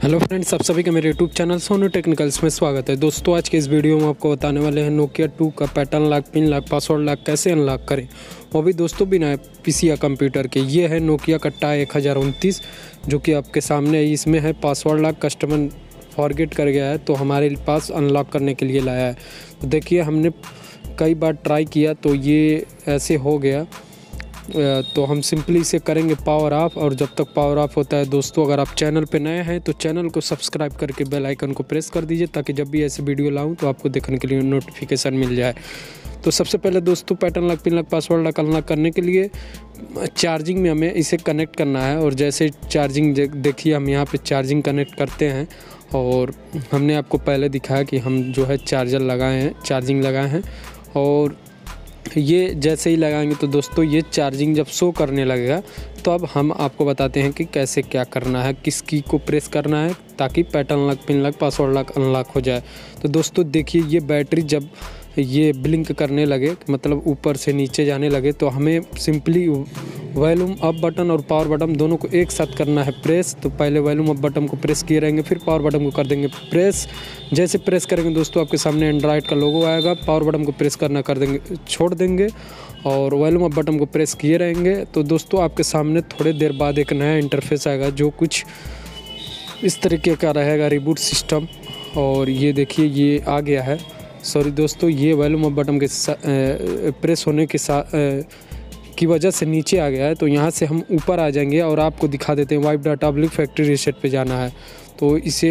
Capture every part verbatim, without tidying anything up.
Hello friends, आप सभी का मेरे यूट्यूब चैनल सोनू टेक्निकल्स में स्वागत है। दोस्तों, आज के इस वीडियो में आपको बताने वाले हैं नोकिया टू का pattern lock, pin lock, password lock कैसे अनलॉक करें, वो भी दोस्तों बिना पीसी या कंप्यूटर के। ये है नोकिया का टाई एक हज़ार उनतीस जो कि आपके सामने है। इसमें है पासवर्ड लॉक, कस्टमर फॉरगेट कर गया है तो हमारे पास अनलॉक करने के लिए लाया है। तो देखिए, हमने कई बार ट्राई किया तो ये ऐसे हो गया। तो हम सिंपली इसे करेंगे पावर ऑफ, और जब तक पावर ऑफ होता है दोस्तों, अगर आप चैनल पे नए हैं तो चैनल को सब्सक्राइब करके बेल आइकन को प्रेस कर दीजिए ताकि जब भी ऐसे वीडियो लाऊं तो आपको देखने के लिए नोटिफिकेशन मिल जाए। तो सबसे पहले दोस्तों, pattern lock, pin lock, password lock unlock करने के लिए चार्जिंग में हमें इसे कनेक्ट करना है। और जैसे चार्जिंग देखिए, हम यहाँ पे चार्जिंग कनेक्ट करते हैं और हमने आपको पहले दिखाया कि हम जो है चार्जर लगाए हैं, चार्जिंग लगाए हैं। और ये जैसे ही लगाएंगे तो दोस्तों ये चार्जिंग जब शो करने लगेगा तो अब हम आपको बताते हैं कि कैसे क्या करना है, किस की को प्रेस करना है ताकि pattern lock, pin lock, password lock unlock हो जाए। तो दोस्तों देखिए, ये बैटरी जब ये ब्लिंक करने लगे, मतलब ऊपर से नीचे जाने लगे, तो हमें सिंपली वॉल्यूम अप बटन और पावर बटन दोनों को एक साथ करना है प्रेस। तो पहले वॉल्यूम अप बटन को प्रेस किए रहेंगे, फिर पावर बटन को कर देंगे प्रेस। जैसे प्रेस करेंगे दोस्तों, आपके सामने एंड्रॉयड का लोगो आएगा। पावर बटन को प्रेस करना कर देंगे, छोड़ देंगे, और वॉल्यूम अप बटन को प्रेस किए रहेंगे। तो दोस्तों आपके सामने थोड़ी देर बाद एक नया इंटरफेस आएगा जो कुछ इस तरीके का रहेगा, रिबूट सिस्टम। और ये देखिए, ये आ गया है। सॉरी दोस्तों, ये वॉल्यूम अप बटन के प्रेस होने के साथ की वजह से नीचे आ गया है। तो यहाँ से हम ऊपर आ जाएंगे और आपको दिखा देते हैं wipe data public factory reset पे जाना है। तो इसे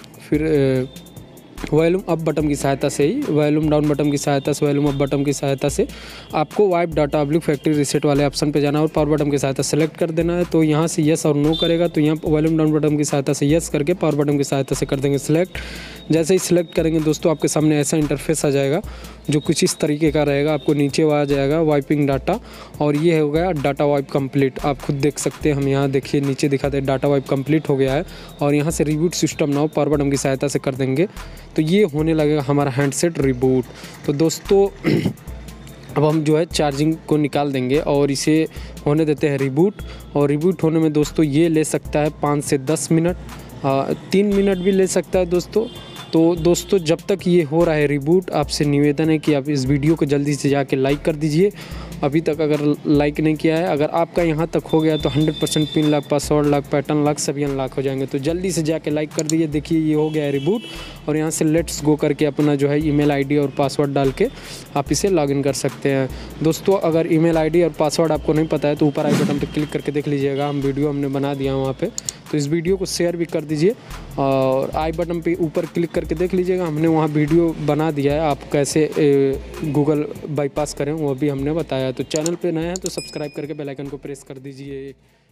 फिर वॉल्यूम अप बटन की सहायता से ही, वॉल्यूम डाउन बटन की सहायता से, वॉल्यूम अप बटन की सहायता से आपको wipe data public factory reset वाले ऑप्शन पे जाना है और पावर बटन की सहायता सेलेक्ट कर देना है। तो यहाँ से यस और नो करेगा, तो यहाँ वॉल्यूम डाउन बटन की सहायता से यस करके पावर बटन की सहायता से कर देंगे सिलेक्ट। जैसे ही सिलेक्ट करेंगे दोस्तों, आपके सामने ऐसा इंटरफेस आ जाएगा जो कुछ इस तरीके का रहेगा। आपको नीचे आ जाएगा वाइपिंग डाटा, और ये हो गया डाटा वाइप कंप्लीट। आप खुद देख सकते हैं, हम यहाँ देखिए नीचे दिखाते हैं डाटा वाइप कंप्लीट हो गया है। और यहाँ से reboot system now power button की सहायता से कर देंगे तो ये होने लगेगा हमारा हैंडसेट रिबूट। तो दोस्तों अब हम जो है चार्जिंग को निकाल देंगे और इसे होने देते हैं रिबूट। और रिबूट होने में दोस्तों ये ले सकता है पाँच से दस मिनट, तीन मिनट भी ले सकता है दोस्तों। तो दोस्तों जब तक ये हो रहा है रिबूट, आपसे निवेदन है कि आप इस वीडियो को जल्दी से जाके लाइक कर दीजिए। अभी तक अगर लाइक नहीं किया है, अगर आपका यहाँ तक हो गया तो hundred percent pin lock, password lock, pattern lock सभी अनलॉक हो जाएंगे। तो जल्दी से जाके लाइक कर दीजिए। देखिए, ये हो गया है रिबूट। और यहाँ से लेट्स गो करके अपना जो है ईमेल आईडी और पासवर्ड डाल के आप इसे लॉगिन कर सकते हैं। दोस्तों अगर ईमेल आईडी और पासवर्ड आपको नहीं पता है तो ऊपर आई बटन पर क्लिक करके देख लीजिएगा, हम वीडियो हमने बना दिया वहाँ पर। तो इस वीडियो को शेयर भी कर दीजिए और आई बटन पे ऊपर क्लिक करके देख लीजिएगा, हमने वहाँ वीडियो बना दिया है। आप कैसे गूगल बाईपास करें वो भी हमने बताया। तो चैनल पे नए हैं तो सब्सक्राइब करके बेल आइकन को प्रेस कर दीजिए।